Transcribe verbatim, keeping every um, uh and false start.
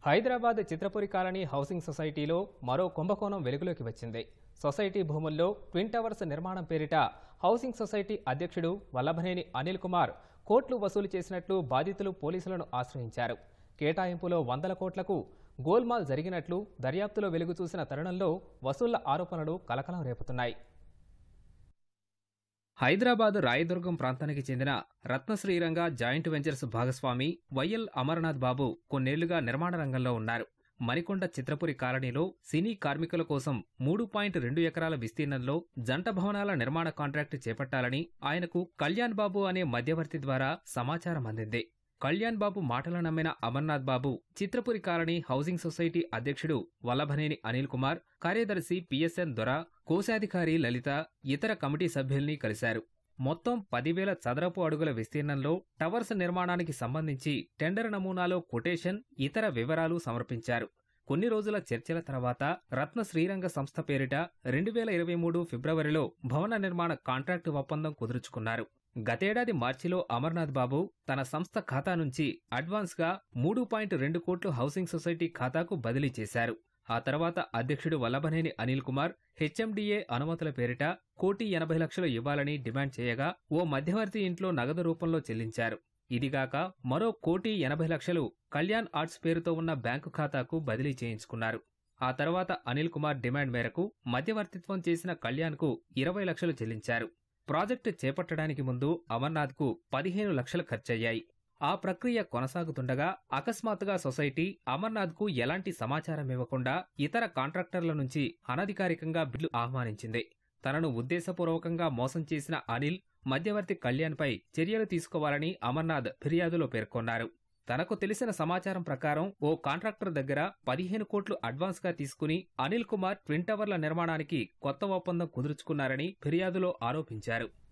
Hyderabad Chitrapuri colony housing సొసైటీలో మరో కుంభకోణం వెలుగులోకి వచ్చింది. సొసైటీ భూముల్లో ట్విన్ టవర్స్ నిర్మాణం పేరిట హౌసింగ్ సొసైటీ అధ్యక్షుడు వల్లభనేని అనిల్ కుమార్ కోట్లు వసూలు చేసినట్లు బాధితులు పోలీసులను ఆశ్రయించారు. కేటాయింపులో వందల కోట్లకు గోల్మాల్ జరిగినట్లు దర్యాప్తులో వెలుగు చూసిన తరుణంలో వసూళ్ల ఆరోపణలు కలకలం రేపుతున్నాయి. హైదరాబాద్ రాయదుర్గం ప్రాంతానికి చెందిన రత్నశ్రీరంగ జాయింట్ వెంచర్స్ భాగస్వామి వైఎల్ అమర్నాథ్ బాబు కొన్నేళ్లుగా నిర్మాణ రంగంలో ఉన్నారు. మణికొండ చిత్రపురి కాలనీలో సినీ కార్మికుల కోసం మూడు పాయింట్ రెండు ఎకరాల విస్తీర్ణంలో జంట భవనాల నిర్మాణ కాంట్రాక్టు చేపట్టాలని ఆయనకు కళ్యాణ్ బాబు అనే మధ్యవర్తి ద్వారా సమాచారం అందింది. కళ్యాణ్ బాబు మాటలు నమ్మిన Amarnath Babu Chitrapuri colony housing society అధ్యక్షుడు వల్లభనేని అనిల్ కుమార్, కార్యదర్శి పిఎస్ఎన్ దొర, కోశాధికారి లలిత, ఇతర కమిటీ సభ్యుల్ని కలిశారు. మొత్తం పదివేల చదరపు అడుగుల విస్తీర్ణంలో టవర్స్ నిర్మాణానికి సంబంధించి టెండర్ నమూనాలో కొటేషన్, ఇతర వివరాలు సమర్పించారు. కొన్ని రోజుల చర్చల తర్వాత రత్న శ్రీరంగ సంస్థ పేరిట రెండు వేల ఇరవై మూడు ఫిబ్రవరిలో భవన నిర్మాణ కాంట్రాక్టు ఒప్పందం కుదుర్చుకున్నారు. గతేడాది మార్చిలో అమర్నాథ్ బాబు తన సంస్థ ఖాతా నుంచి అడ్వాన్స్గా మూడు పాయింట్ రెండు కోట్లు హౌసింగ్ సొసైటీ ఖాతాకు బదిలీ చేశారు. ఆ తర్వాత అధ్యక్షుడు వల్లభనేని అనిల్ కుమార్ హెచ్ఎండిఏ అనుమతుల పేరిట కోటి ఎనభై లక్షలు ఇవ్వాలని డిమాండ్ చేయగా ఓ మధ్యవర్తి ఇంట్లో నగదు రూపంలో చెల్లించారు. ఇదిగాక మరో కోటి ఎనభై లక్షలు కళ్యాణ్ ఆర్ట్స్ పేరుతో ఉన్న బ్యాంకు ఖాతాకు బదిలీ చేయించుకున్నారు. ఆ తర్వాత అనిల్ కుమార్ డిమాండ్ మేరకు మధ్యవర్తిత్వం చేసిన కళ్యాణ్కు ఇరవై లక్షలు చెల్లించారు. ప్రాజెక్టు చేపట్టడానికి ముందు అమర్నాథ్కు పదిహేను లక్షలు ఖర్చయ్యాయి. ఆ ప్రక్రియ కొనసాగుతుండగా అకస్మాత్తుగా సొసైటీ అమర్నాథ్కు ఎలాంటి సమాచారం ఇవ్వకుండా ఇతర కాంట్రాక్టర్ల నుంచి అనధికారికంగా బిల్లు ఆహ్వానించింది. తనను ఉద్దేశపూర్వకంగా మోసం చేసిన అనిల్, మధ్యవర్తి కళ్యాణ్పై చర్యలు తీసుకోవాలని అమర్నాథ్ ఫిర్యాదులో పేర్కొన్నారు. తనకు తెలిసిన సమాచారం ప్రకారం ఓ కాంట్రాక్టర్ దగ్గర పదిహేను కోట్లు అడ్వాన్స్గా తీసుకుని అనిల్ కుమార్ ట్విన్ టవర్ల నిర్మాణానికి కొత్త ఒప్పందం కుదుర్చుకున్నారని ఫిర్యాదులో ఆరోపించారు.